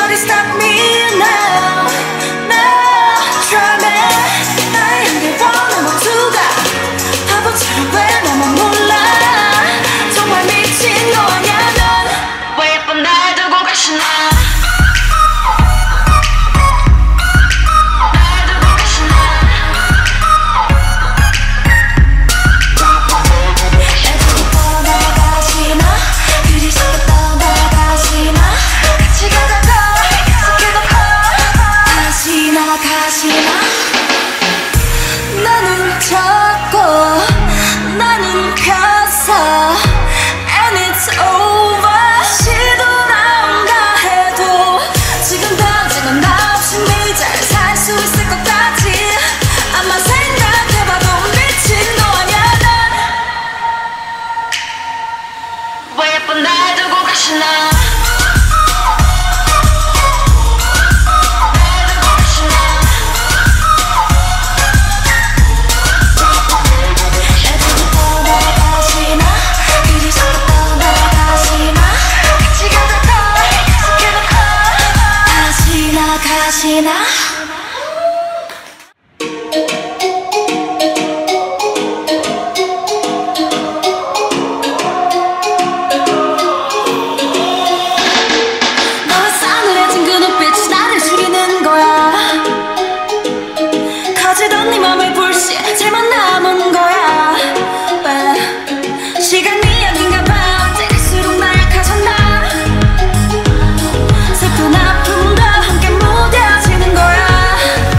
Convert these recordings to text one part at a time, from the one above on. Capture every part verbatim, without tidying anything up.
nobody stop me now. Now try me. 나의 향기 원하는 모두가 바보처럼 왜 너만 몰라. 정말 미친 거 아냐 넌. 왜 예쁜 날 두고 가시나. 나는 자꾸 나는 펴서 And it's over. 시도나온다 해도 지금 당장은 나 없이 네 잘 살 수 있을 것 같지. 아마 생각해봐도 미친 거 아냐 넌. 왜 예쁜 날 두고 가시나. 가시나. 너의 싸늘해진 그 눈빛이 나를 죽이는 거야. 가지던 네 맘의 불씨 제만 남은 거야. 왜 시간이 약인가 봐. 때릴수록 나약해졌나. 슬픈 아픔도 함께 무뎌지는 거야.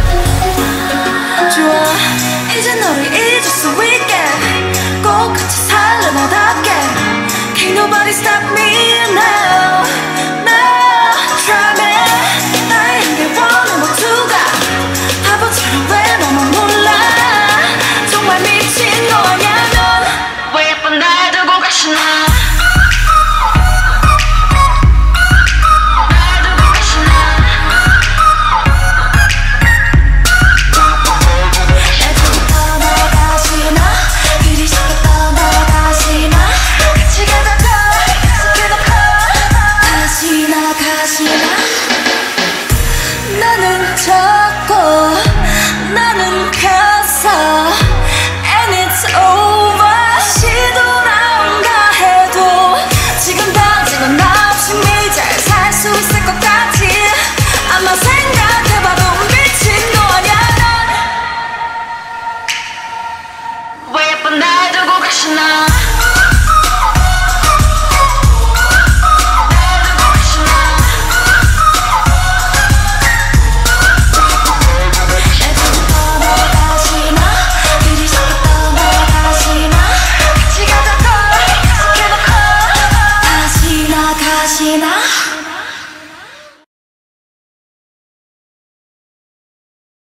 좋아 이제 너를 잊을 수 있게 꼭 같이 살래 너답게. Can't nobody stop me now. Now try me. 나의 향기 원하는 모두가 바보처럼 왜 너만 몰라. 정말 미친 거 아냐 넌. 왜 예쁜 날 두고 가시나. 나는 자꾸 나는 펴서 And it's over. 시도나온다 해도 지금 당장은 나 없이 네 잘 살 수 있을 것 같지. 아마 생각해봐도 미친 거 아냐 넌. 왜 예쁜 날 두고 가시나. 가시나.